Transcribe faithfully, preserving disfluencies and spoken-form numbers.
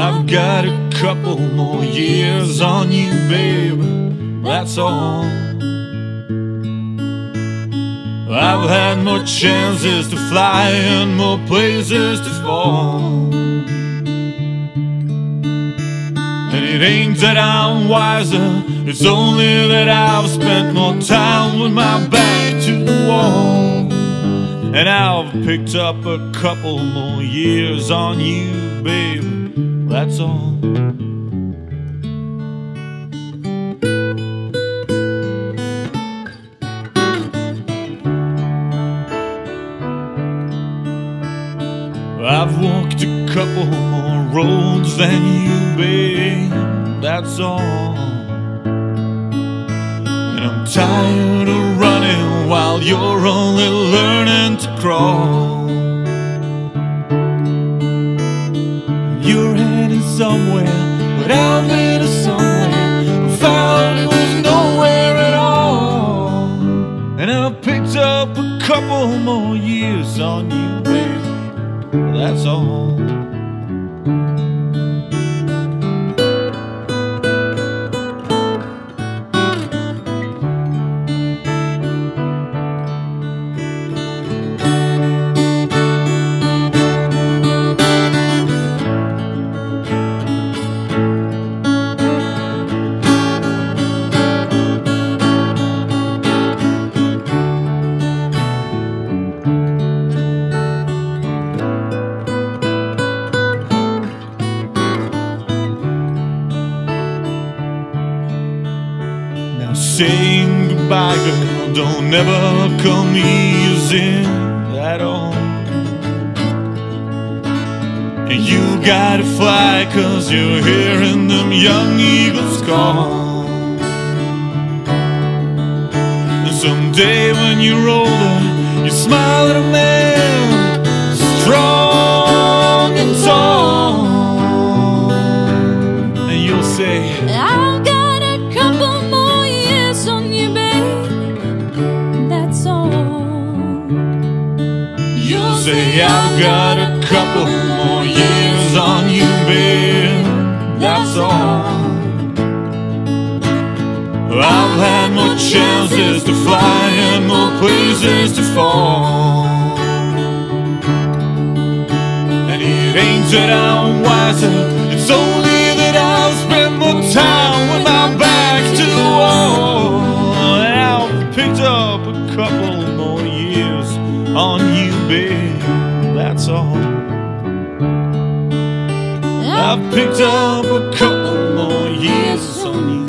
I've got a couple more years on you, babe, that's all. I've had more chances to fly and more places to fall. And it ain't that I'm wiser, it's only that I've spent more time with my back to the wall. And I've picked up a couple more years on you, babe, that's all. I've walked a couple more roads than you, babe, that's all. And I'm tired of running while you're only learning to crawl. You're headed somewhere, but I'm headed somewhere. I found it was nowhere at all. And I've picked up a couple more years on you, babe, that's all. Saying goodbye, girl, don't ever come easy at all. And you gotta fly, cause you're hearing them young eagles call. And someday when you're older, you smile at a man strong and tall, and you'll say, I've got a couple more years on you, babe, that's all. You'll say, I've got a couple more years on you, babe, that's all. I've had more chances to fly and more places to fall. And it ain't that I'm wiser, it's only that I've spent more time with my back to the wall. And I've picked up a couple more years on you, babe, that's all. I've picked up a couple more years on you.